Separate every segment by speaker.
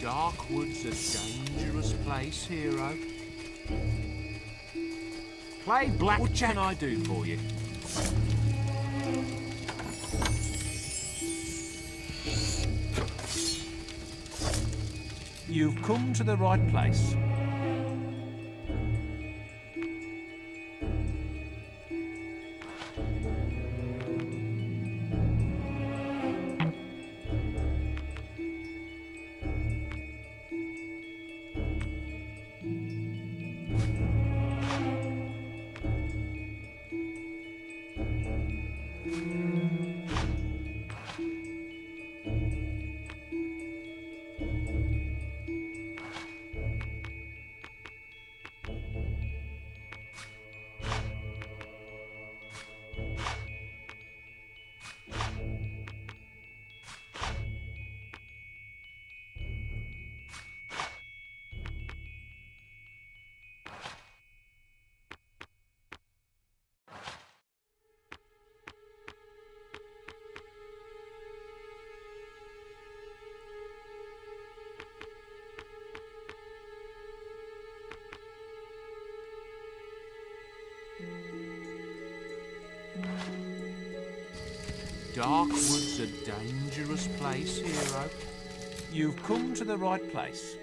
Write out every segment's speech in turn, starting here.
Speaker 1: Darkwood's a dangerous place, hero. Play blackjack. What can I do for you? You've come to the right place. Darkwood's a dangerous place, hero. You've come to the right place.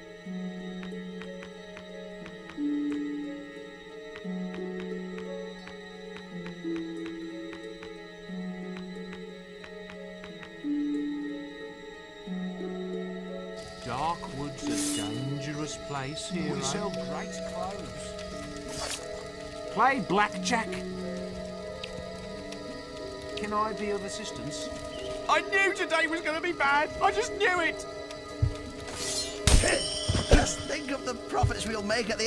Speaker 1: Darkwood's a dangerous place, hero. We sell great clothes. Play blackjack. Can I be of assistance?
Speaker 2: I knew today was going to be bad. I just knew it.
Speaker 3: Just think of the profits we'll make at the...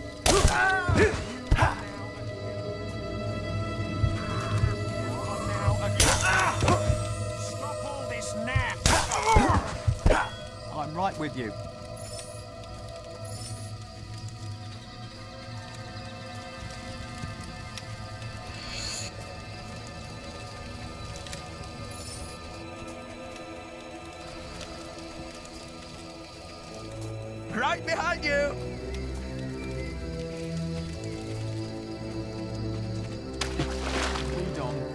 Speaker 1: Stop all this now!
Speaker 2: I'm right with you.
Speaker 3: Right behind you!
Speaker 2: Lead on.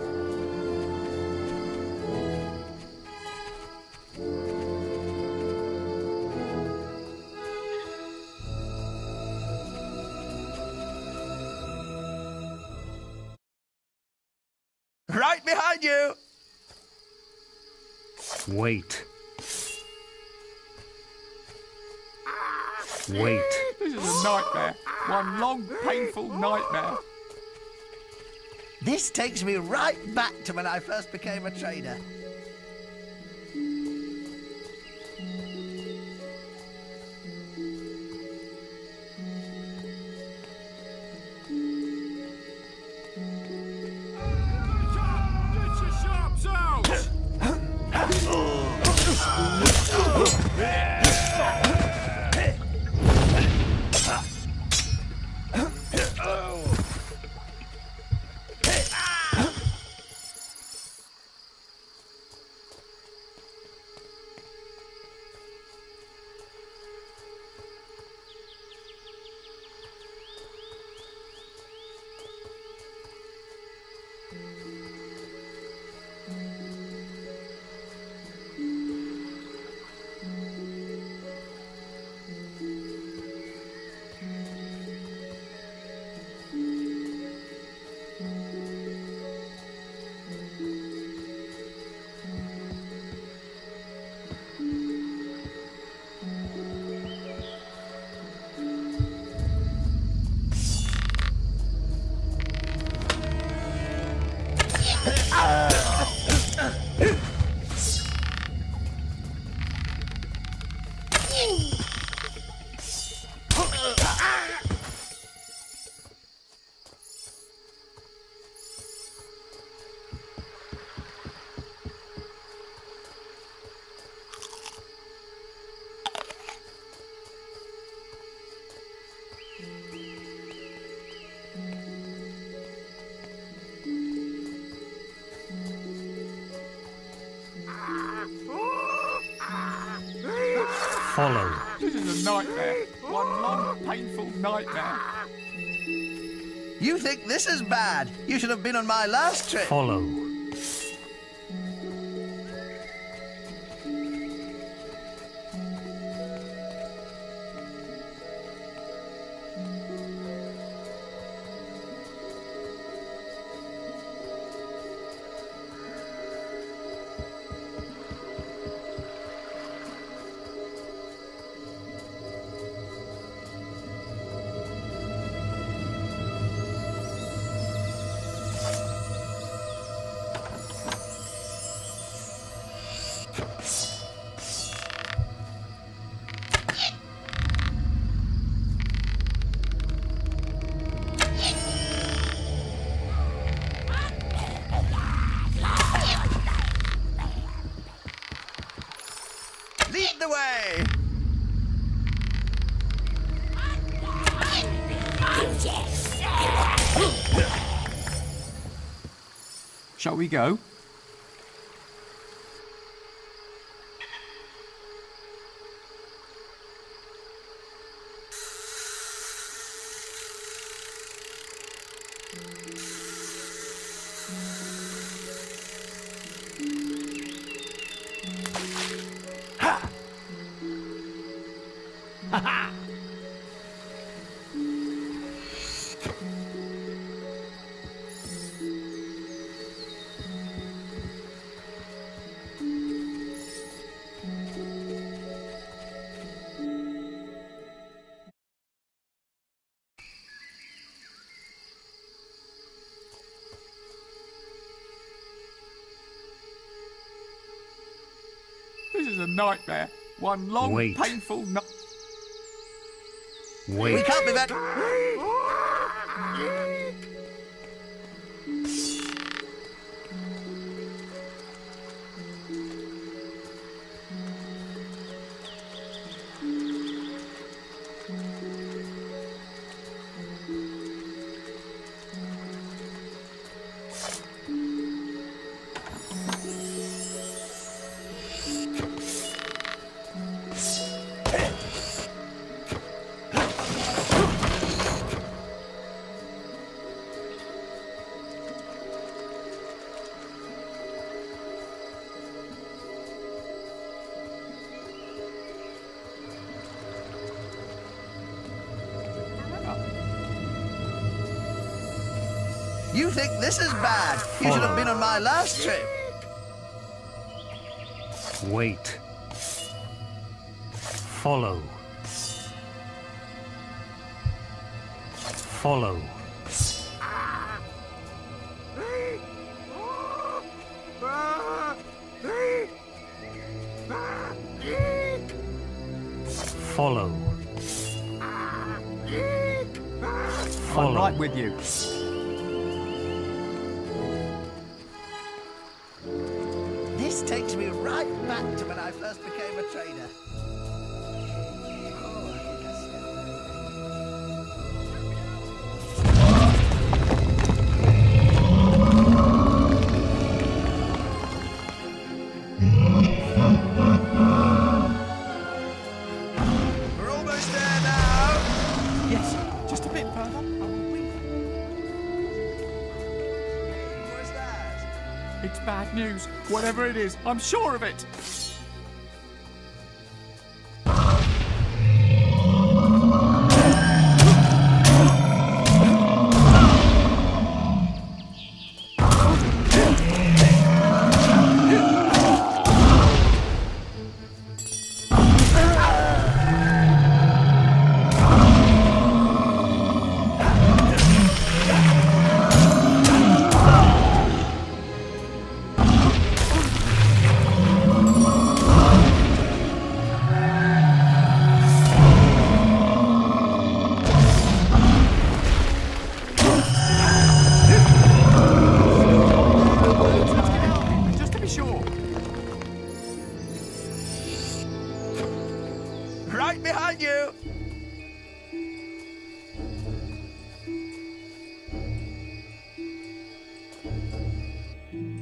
Speaker 3: Right behind you!
Speaker 4: Wait. Wait.
Speaker 2: This is a nightmare. One long, painful nightmare.
Speaker 3: This takes me right back to when I first became a trader.
Speaker 1: Get your sharps out!
Speaker 4: Follow.
Speaker 2: This is a nightmare. One long, painful nightmare.
Speaker 3: You think this is bad? You should have been on my last trip.
Speaker 4: Follow.
Speaker 3: Lead the way!
Speaker 2: Shall we go? This is a nightmare. One long,
Speaker 4: Wait.
Speaker 2: painful night.
Speaker 4: Wait.
Speaker 3: We can't be that. You think this is bad? You should have been on my last trip.
Speaker 4: Wait. Follow. Follow. Follow.
Speaker 2: I'm
Speaker 4: Follow.
Speaker 2: right with you.
Speaker 3: This takes me right back to when I first became a trader. Oh, I think I said that. We're almost there now.
Speaker 2: Yes, just a bit further. I will wait.
Speaker 3: What's that?
Speaker 2: It's bad news. Whatever it is, I'm sure of it. Just to be sure.
Speaker 3: Right behind you.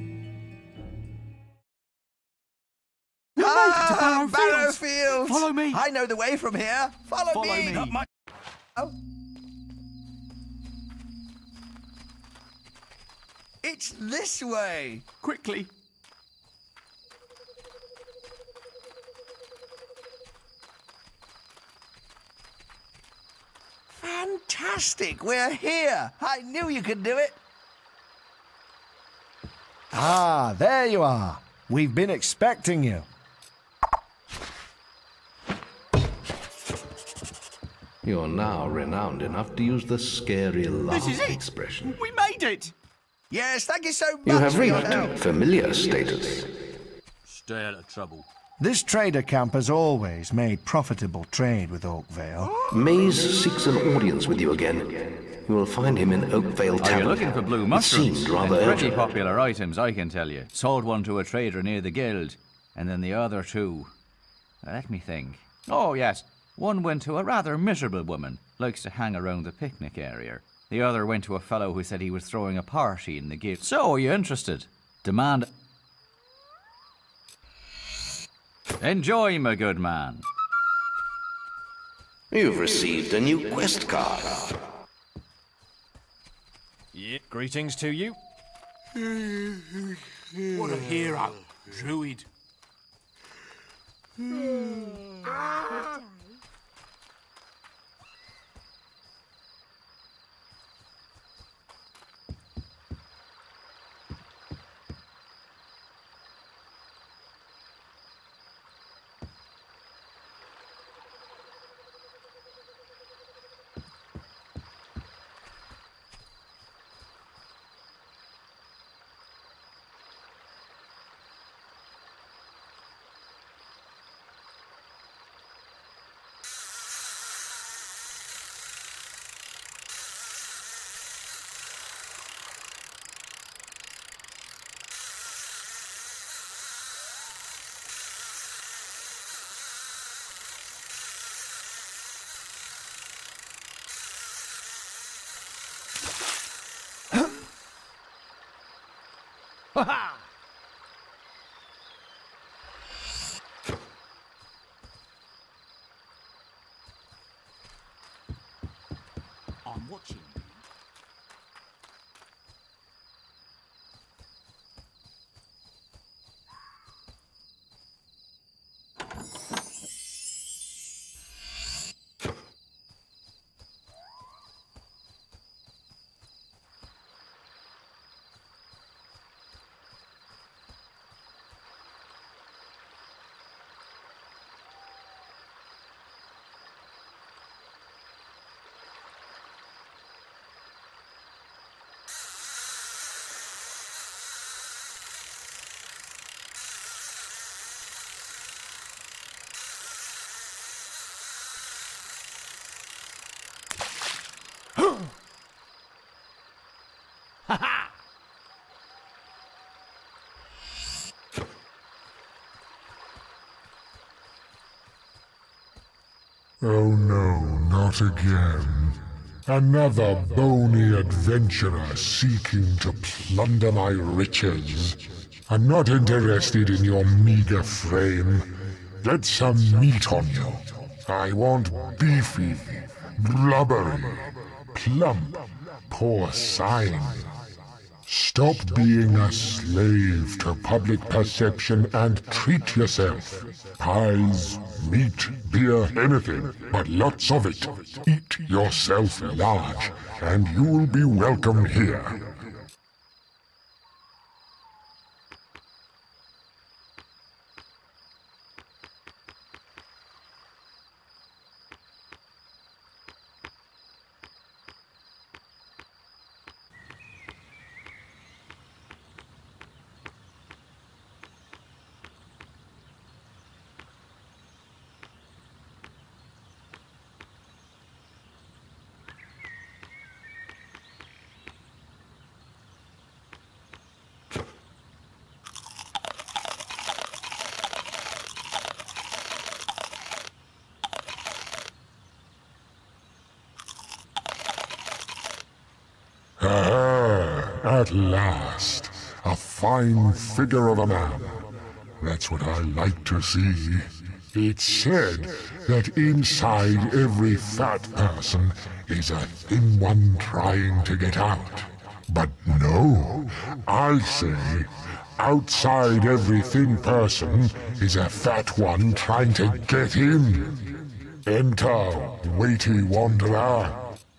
Speaker 2: Barrow Fields.
Speaker 3: Barrow Fields.
Speaker 2: Follow me.
Speaker 3: I know the way from here. Follow me.
Speaker 2: Follow me.
Speaker 3: Oh. It's this way.
Speaker 2: Quickly.
Speaker 3: Fantastic. We're here. I knew you could do it.
Speaker 5: Ah, there you are. We've been expecting you.
Speaker 6: You're now renowned enough to use the scary laugh
Speaker 2: This is it.
Speaker 6: expression.
Speaker 2: We made it.
Speaker 3: Yes, thank you so much
Speaker 6: You have
Speaker 3: for your
Speaker 6: reached
Speaker 3: help.
Speaker 6: familiar status.
Speaker 1: Stay out of trouble.
Speaker 5: This trader camp has always made profitable trade with Oakvale.
Speaker 6: Maze seeks an audience with you again. You will find him in Oakvale
Speaker 7: Are
Speaker 6: Tavern.
Speaker 7: you looking for blue
Speaker 6: It
Speaker 7: mushrooms?
Speaker 6: seemed rather
Speaker 7: And pretty
Speaker 6: urgent.
Speaker 7: popular items, I can tell you. Sold one to a trader near the guild, and then the other two. Let me think. Oh, yes. One went to a rather miserable woman, likes to hang around the picnic area. The other went to a fellow who said he was throwing a party in the guild. So, are you interested? Demand... Enjoy, my good man.
Speaker 6: You've received a new quest card.
Speaker 4: Greetings to you.
Speaker 1: What a hero. Druid. I'm watching.
Speaker 8: Oh no, not again. Another bony adventurer seeking to plunder my riches. I'm not interested in your meager frame. Get some meat on you. I want beefy, blubbery, plump, porcine. Stop being a slave to public perception and treat yourself. Pies, meat, beer, anything, but lots of it. Eat yourself large, and you'll be welcome here. At last, a fine figure of a man. That's what I like to see. It's said that inside every fat person is a thin one trying to get out. But no, I say, outside every thin person is a fat one trying to get in. Enter, weighty wanderer.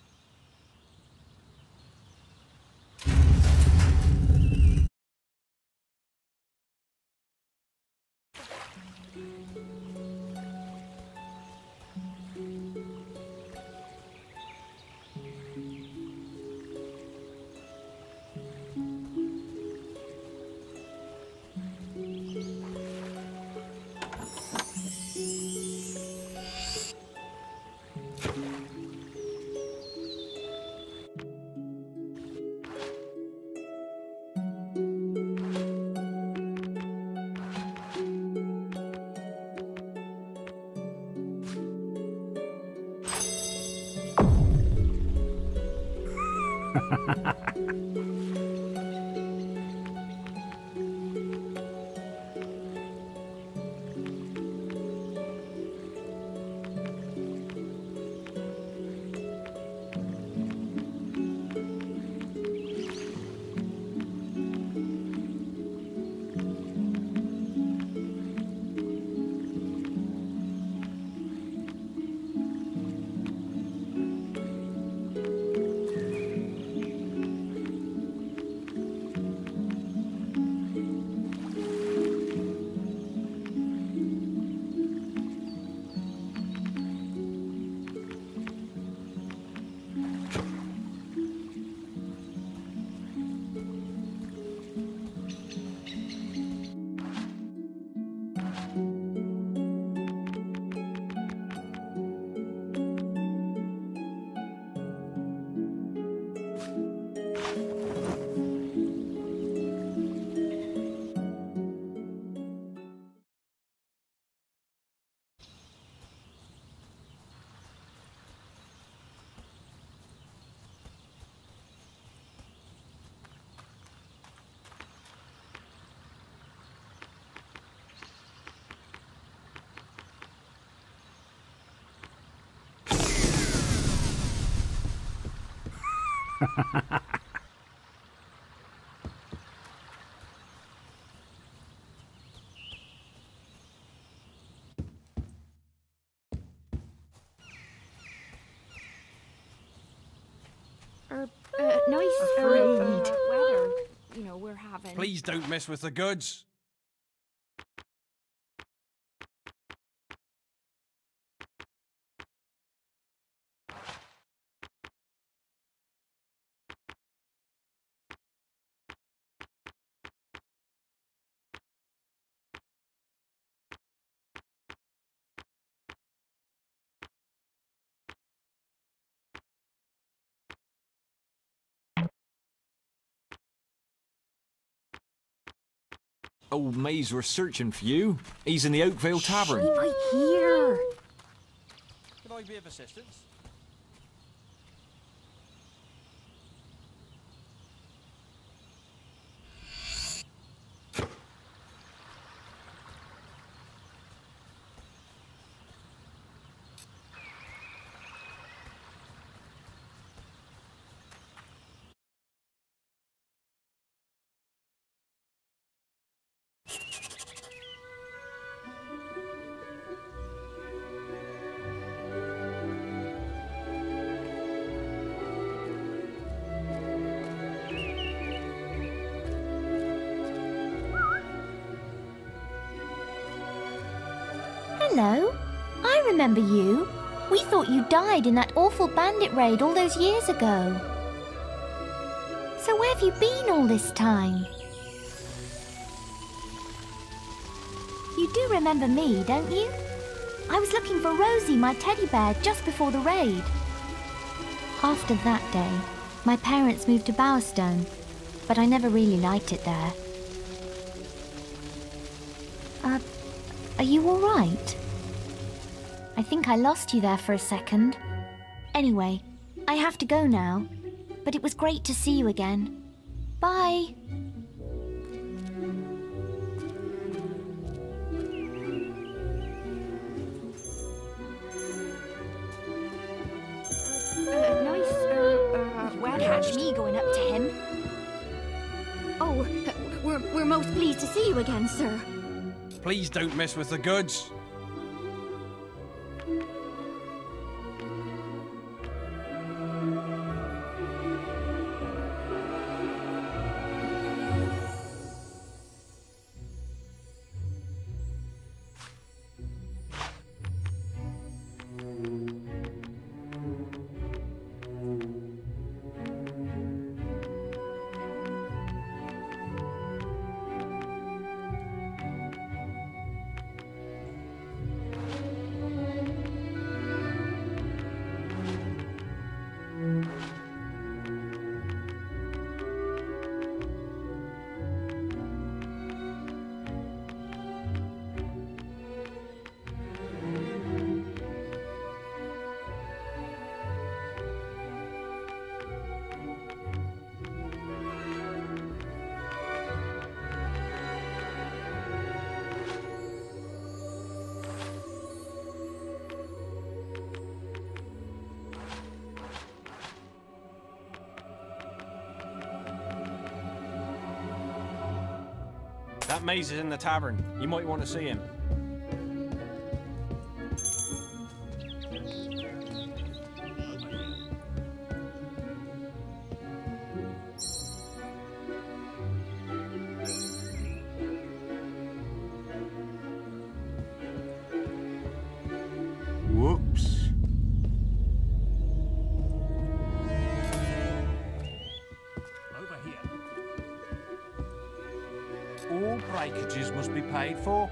Speaker 9: Nice weather, you know, we're having.
Speaker 4: Please don't mess with the goods. Old Maze were searching for you. He's in the Oakvale Tavern.
Speaker 9: He might hear.
Speaker 4: Can I be of assistance?
Speaker 10: Hello, I remember you. We thought you died in that awful bandit raid all those years ago. So where have you been all this time? You do remember me, don't you? I was looking for Rosie, my teddy bear, just before the raid. After that day, my parents moved to Bowerstone, but I never really liked it there. Are you all right? I think I lost you there for a second. Anyway, I have to go now, but it was great to see you again. Bye!
Speaker 9: catch me going up to him. Oh, we're most pleased to see you again, sir.
Speaker 11: Please don't mess with the goods. That maze is in the tavern. You might want to see him.
Speaker 1: Whoops. All breakages must be paid for.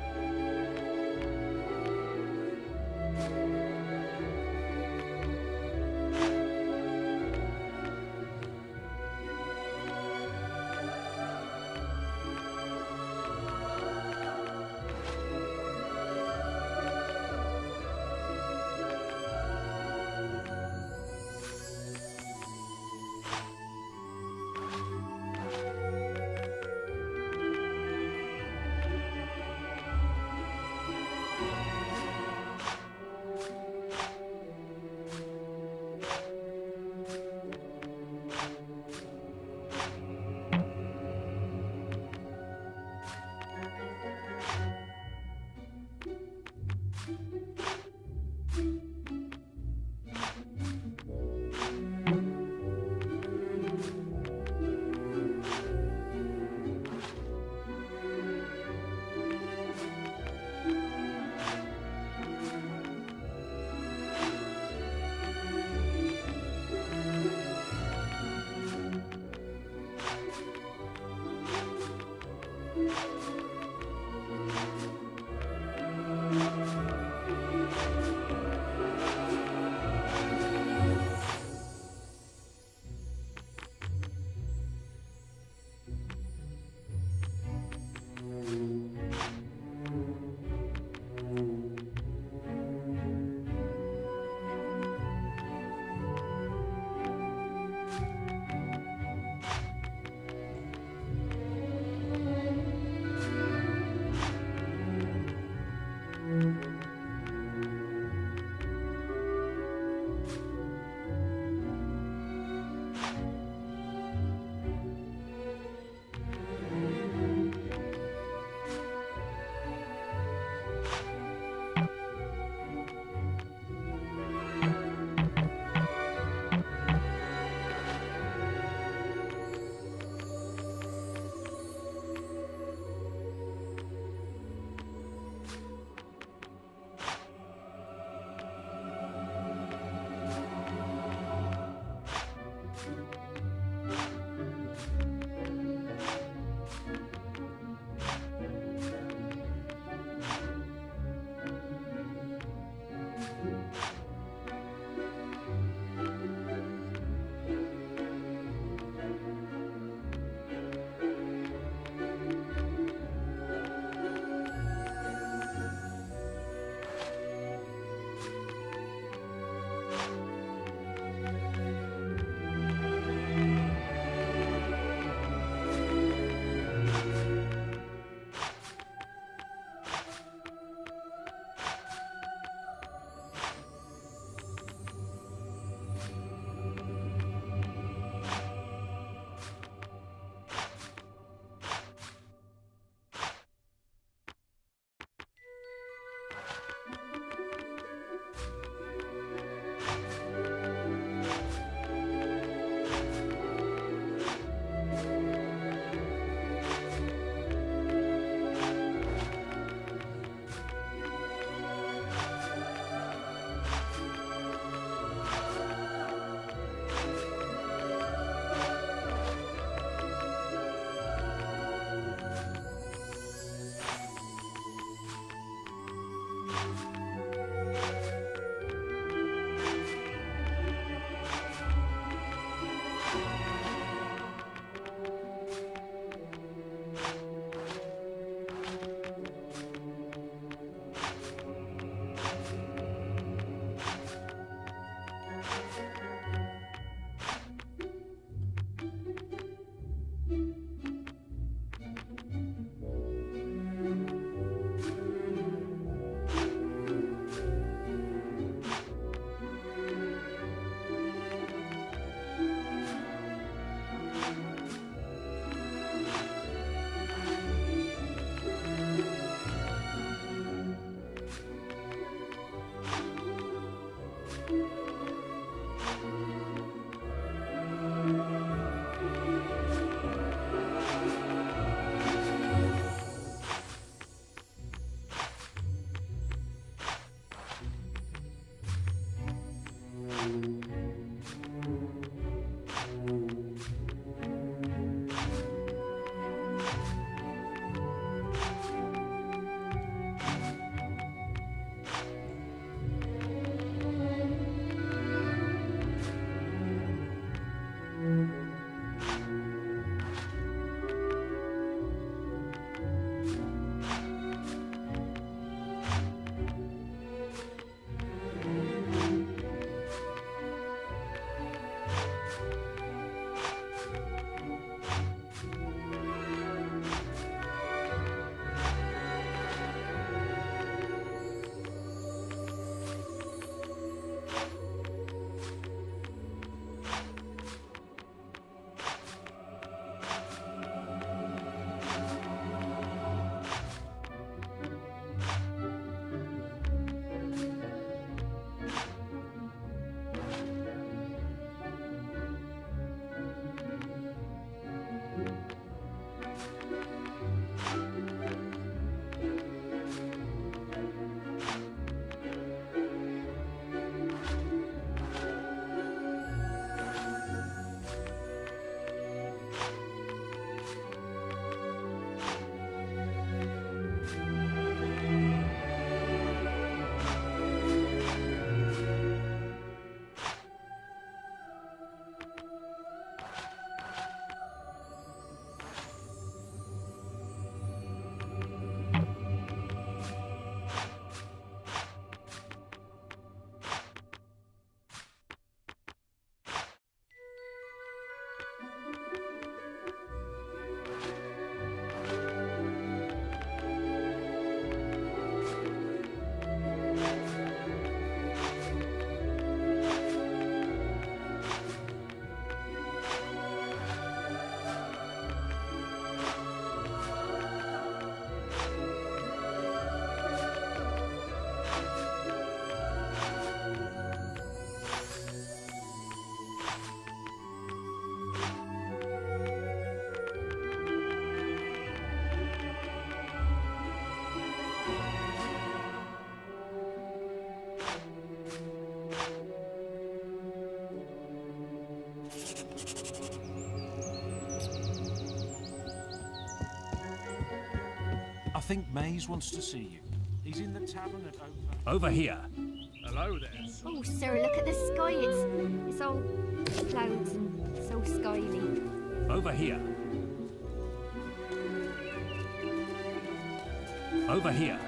Speaker 1: think Maze wants to see you. He's in the tavern at Oakvale.
Speaker 12: Over here.
Speaker 1: Hello there.
Speaker 9: Oh, sir, look at the sky. It's all clouds and so skyly.
Speaker 12: Over here. Over here.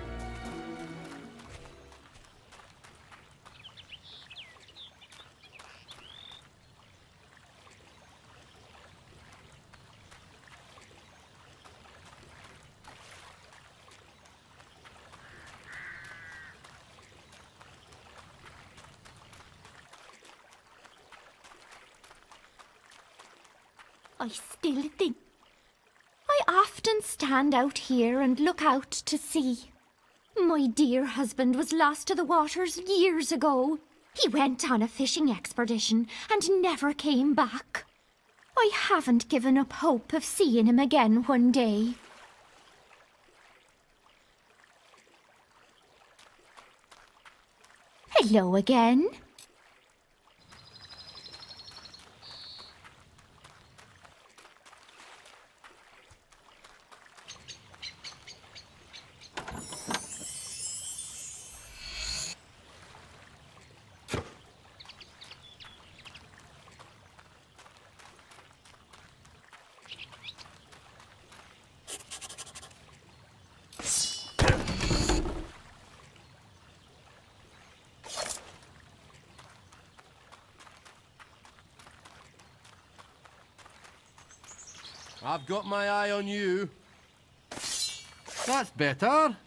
Speaker 10: I still think. I often stand out here and look out to sea. My dear husband was lost to the waters years ago. He went on a fishing expedition and never came back. I haven't given up hope of seeing him again one day. Hello again.
Speaker 13: I've got my eye on you. That's better.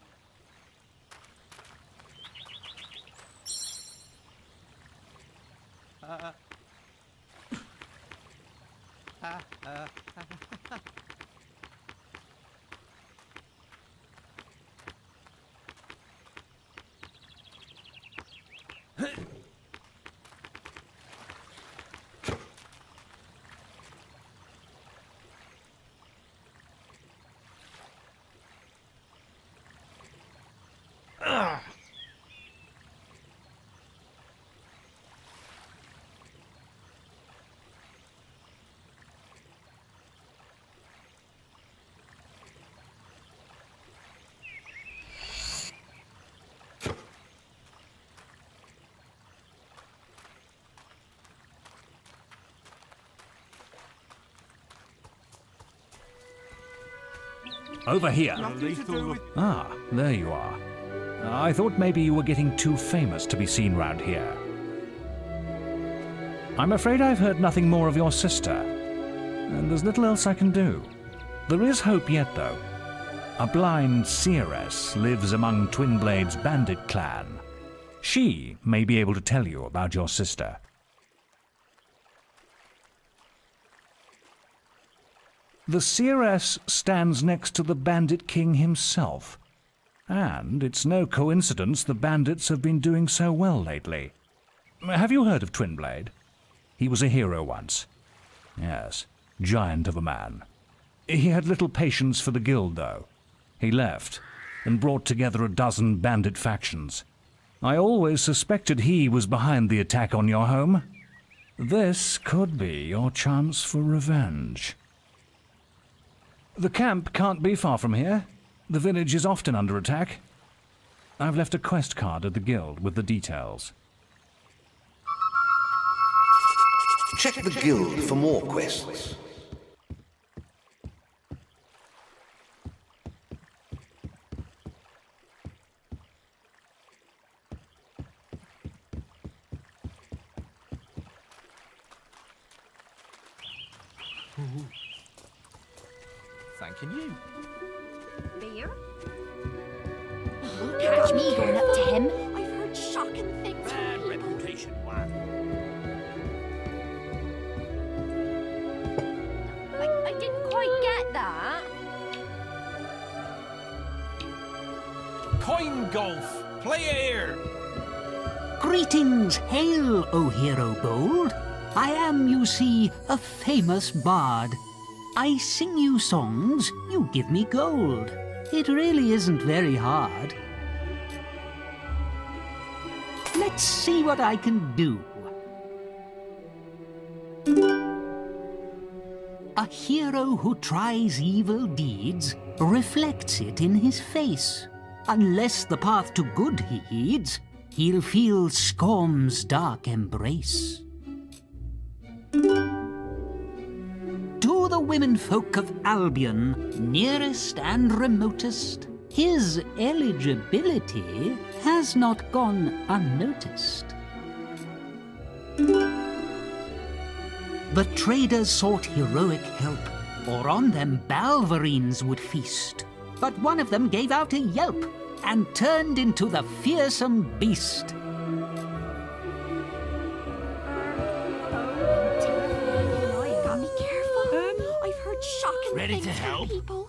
Speaker 12: Over here. Ah, there you are. I thought maybe you were getting too famous to be seen round here. I'm afraid I've heard nothing more of your sister, and there's little else I can do. There is hope yet, though. A blind seeress lives among Twinblade's bandit clan. She may be able to tell you about your sister. The seeress stands next to the Bandit King himself, and it's no coincidence the bandits have been doing so well lately. Have you heard of Twinblade? He was a hero once. Yes, giant of a man. He had little patience for the guild, though. He left and brought together a dozen bandit factions. I always suspected he was behind the attack on your home. This could be your chance for revenge. The camp can't be far from here. The village is often under attack. I've left a quest card at the guild with the details.
Speaker 6: Check the guild for more quests.
Speaker 4: Thanking you.
Speaker 9: Beer?
Speaker 10: Catch me going up to him.
Speaker 9: I've heard shocking things.
Speaker 1: Bad reputation, one.
Speaker 9: I didn't quite get that.
Speaker 1: Coin golf. Play here.
Speaker 14: Greetings, hail, O hero bold. I am, you see, a famous bard. I sing you songs, you give me gold. It really isn't very hard. Let's see what I can do. A hero who tries evil deeds reflects it in his face. Unless the path to good he heeds, he'll feel Scorm's dark embrace. To the womenfolk of Albion, nearest and remotest, his eligibility has not gone unnoticed. The traders sought heroic help, or on them Balverines would feast. But one of them gave out a yelp and turned into the fearsome beast.
Speaker 9: Be careful. I've heard shocking
Speaker 3: Ready
Speaker 9: things
Speaker 3: to
Speaker 9: from
Speaker 3: help?
Speaker 9: people.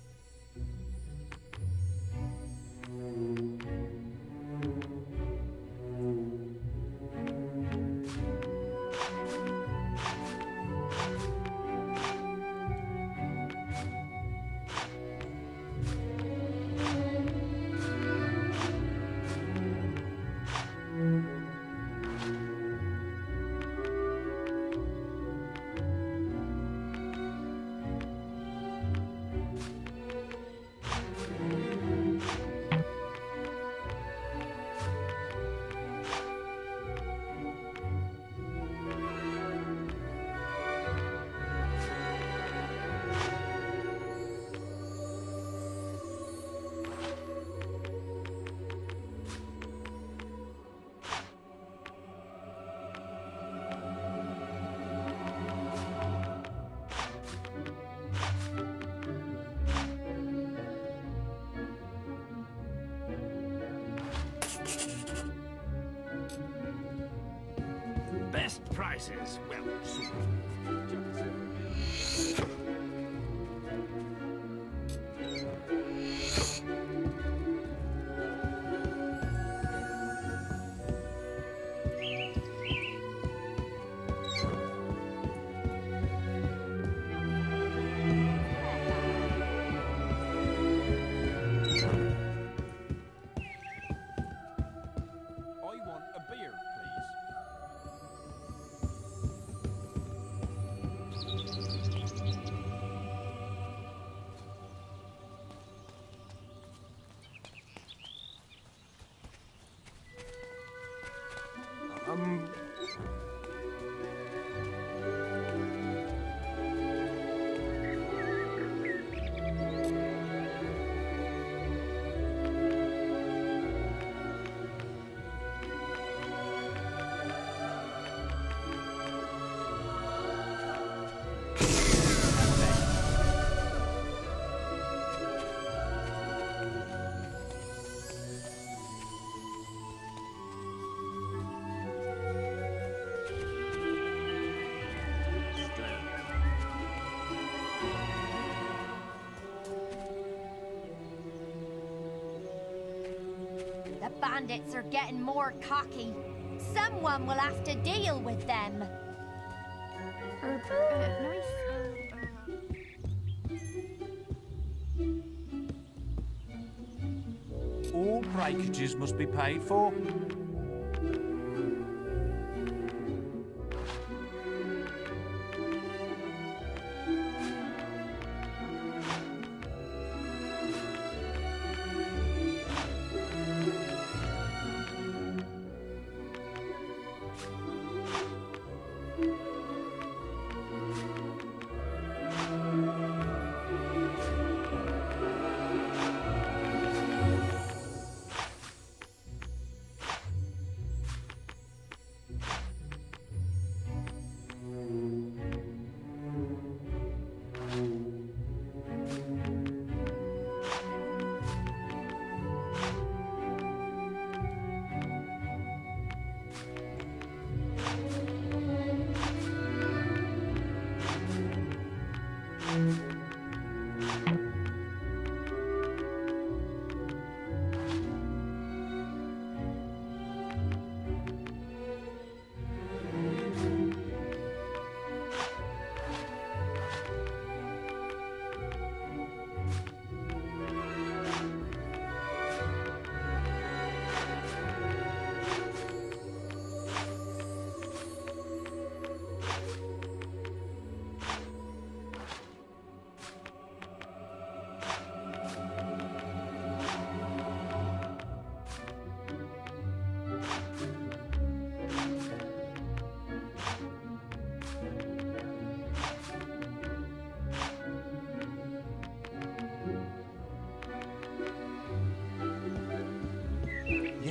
Speaker 3: Best prices, well,
Speaker 11: I want a beer, please.
Speaker 10: The bandits are getting more cocky. Someone will have to deal with them.
Speaker 1: All breakages must be paid for.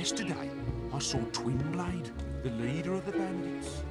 Speaker 1: Yesterday, I saw Twinblade, the leader of the bandits.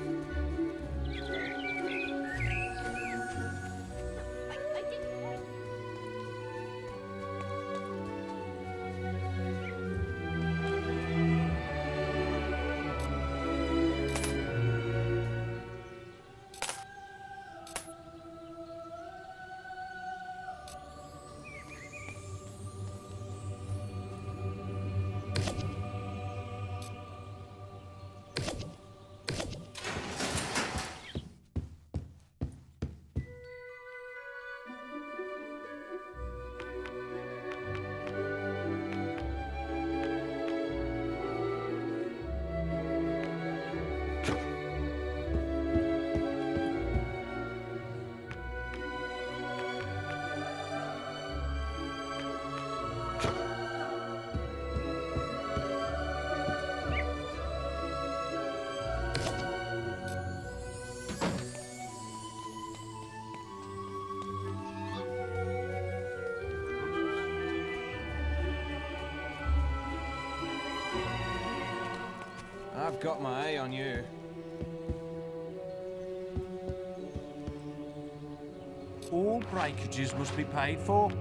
Speaker 11: I've got my eye on you.
Speaker 1: All breakages must be paid for.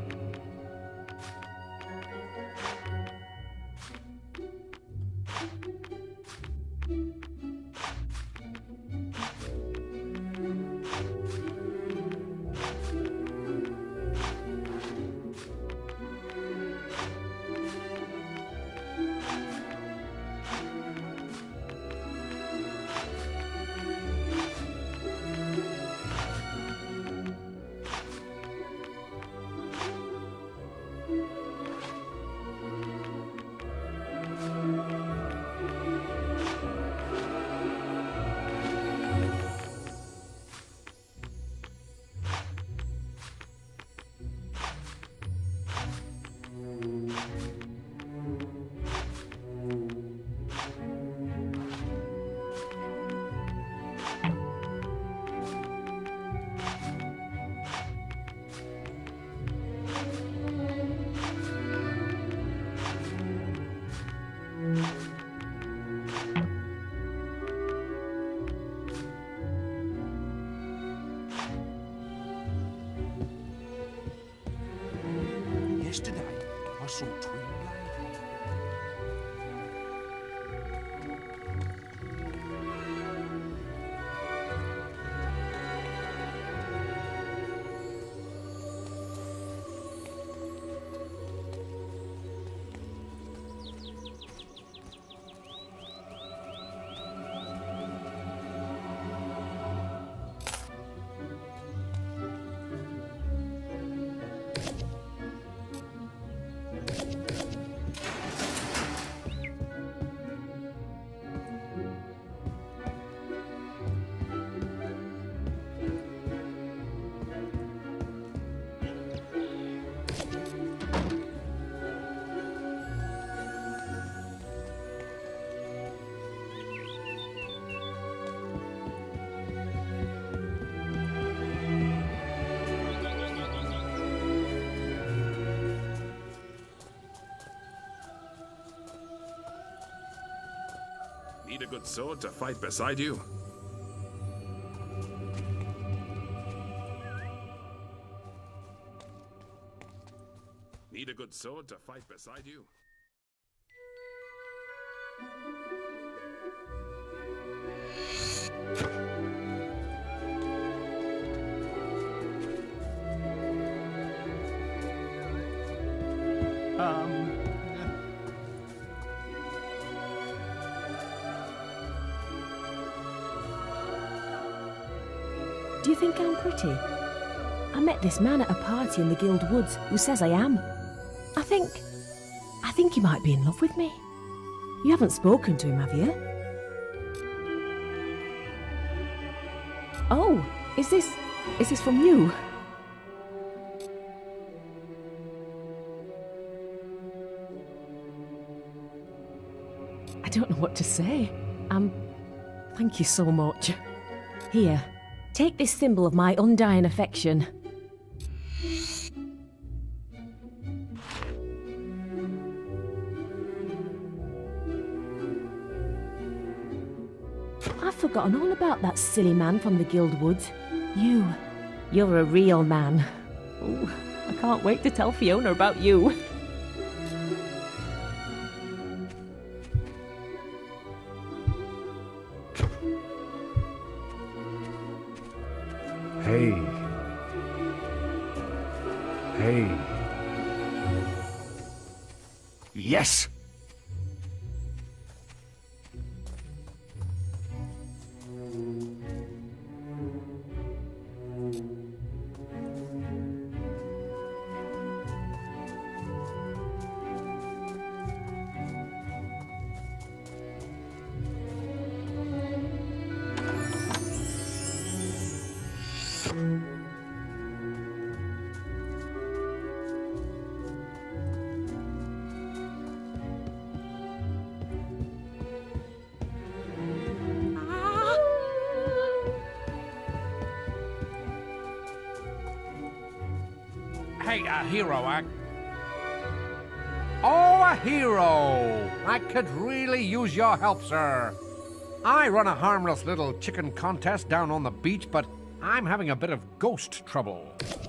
Speaker 1: Yesterday, I saw Twinblade.
Speaker 15: Need a good sword to fight beside you? Need a good sword to fight beside you?
Speaker 16: Do you think I'm pretty? I met this man at a party in the Guild Woods who says I am. I think he might be in love with me. You haven't spoken to him, have you? Oh, is this from you? I don't know what to say. Thank you so much. Here, take this symbol of my undying affection. I've forgotten all about that silly man from the Guild Woods. You're a real man. Ooh, I can't wait to tell Fiona about you.
Speaker 5: Hey. Hey. Yes!
Speaker 1: Hey, hero, Oh, a hero! I could really use your help, sir. I run a harmless little chicken contest down on the beach, but I'm having a bit of ghost trouble.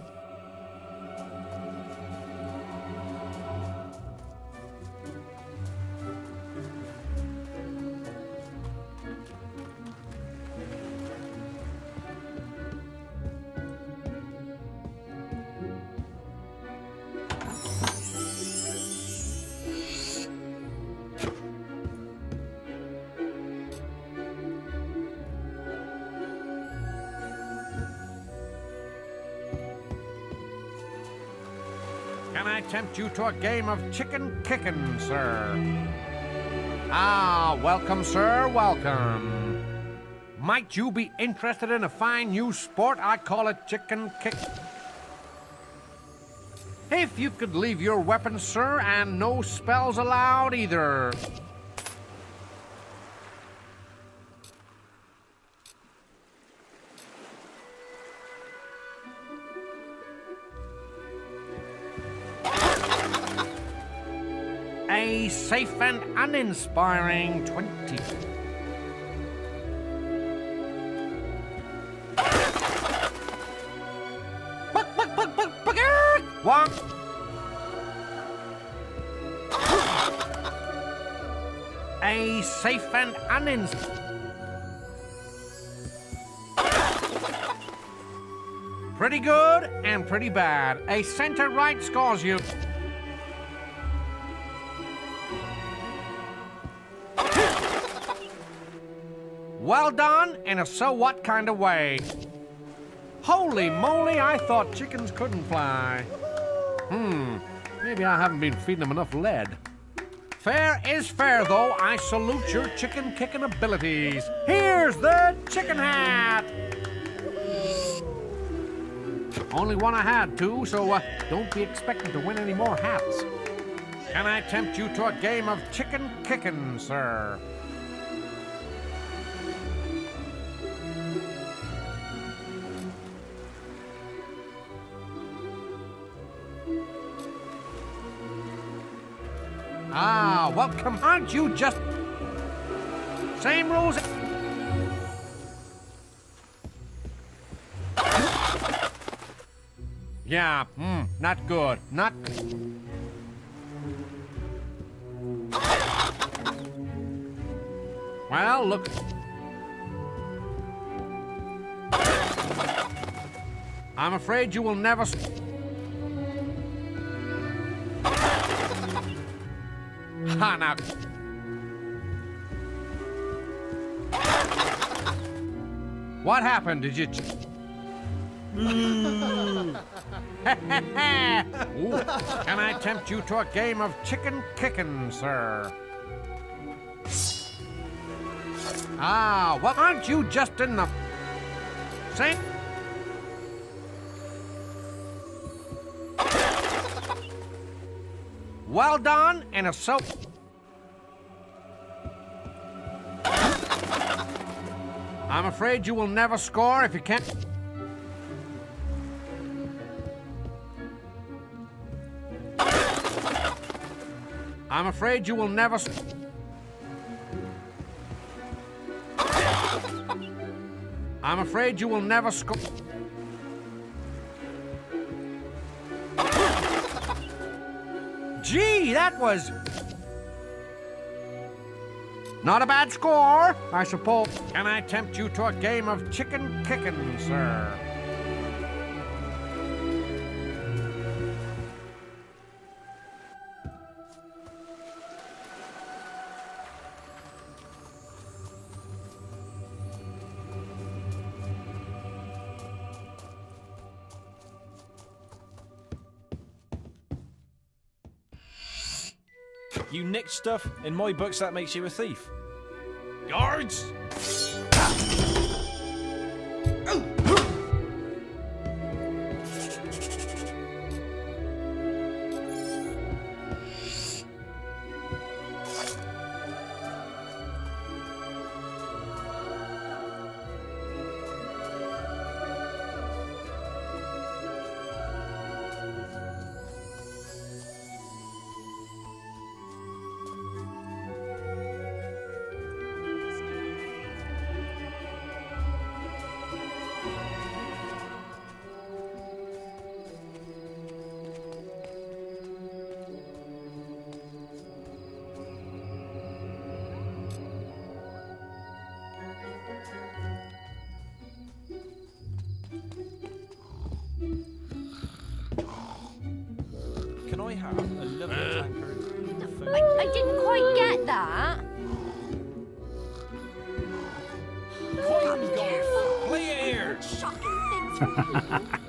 Speaker 1: Can I tempt you to a game of chicken kicking, sir? Ah, welcome, sir, welcome. Might you be interested in a fine new sport? I call it chicken kick. If you could leave your weapons, sir, and no spells allowed either. A safe and uninspiring 20. One. A safe and uninspiring. Pretty good and pretty bad. A center right scores you. Well done, in a so-what kind of way. Holy moly, I thought chickens couldn't fly. Maybe I haven't been feeding them enough lead. Fair is fair, though. I salute your chicken-kicking abilities. Here's the chicken hat. Only one I had, too, so don't be expecting to win any more hats. Can I tempt you to a game of chicken kicking, sir? Ah, welcome. Aren't you just... Same rules... Yeah, not good. Not... Well, look... I'm afraid you will never... Ha, now... What happened? Did you... Ooh, can I tempt you to a game of chicken kicking, sir? Ah, well, aren't you just in the... Same... Well done, and a soap... I'm afraid you will never score if you can't... I'm afraid you will never... I'm afraid you will never score. Gee, that was... not a bad score, I suppose. Can I tempt you to a game of chicken kicking, sir?
Speaker 11: You nicked stuff. In my books, that makes you a thief. Guards! Can I have a lovely tankard?
Speaker 9: I didn't quite get that.
Speaker 11: Coin golf! Play it here!
Speaker 9: Shocking things from you.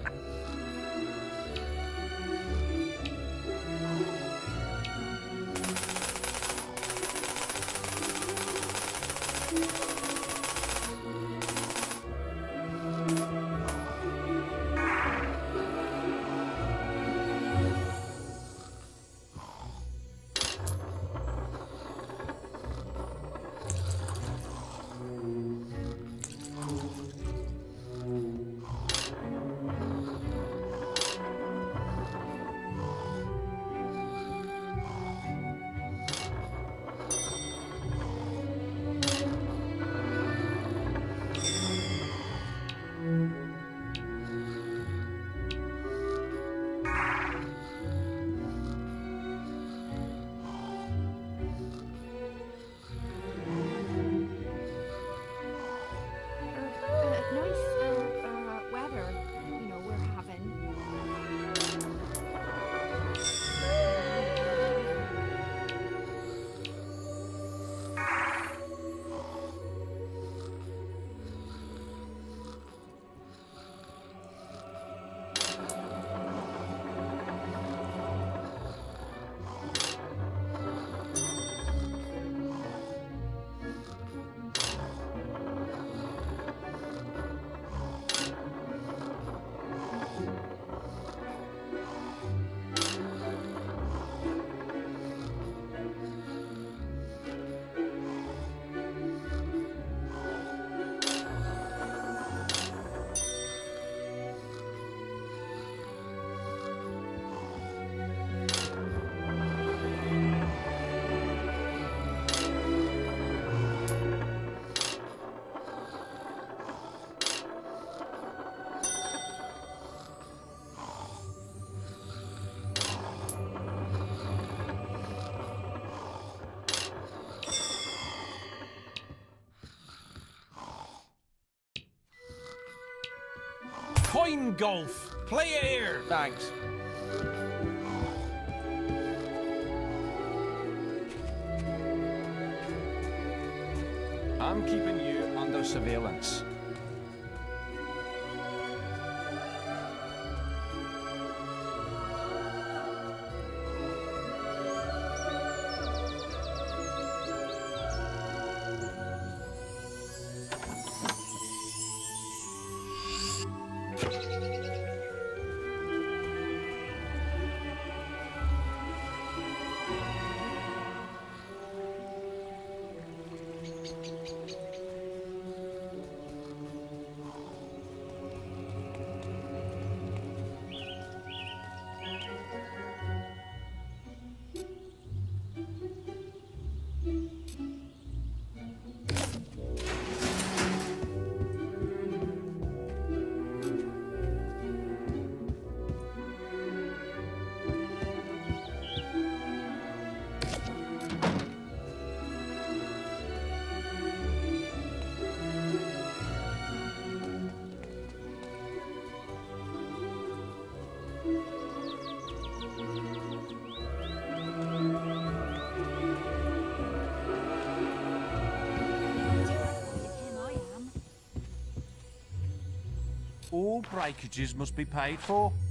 Speaker 11: Coin golf! Play it here! Thanks. I'm keeping you under surveillance.
Speaker 2: all breakages must be paid for.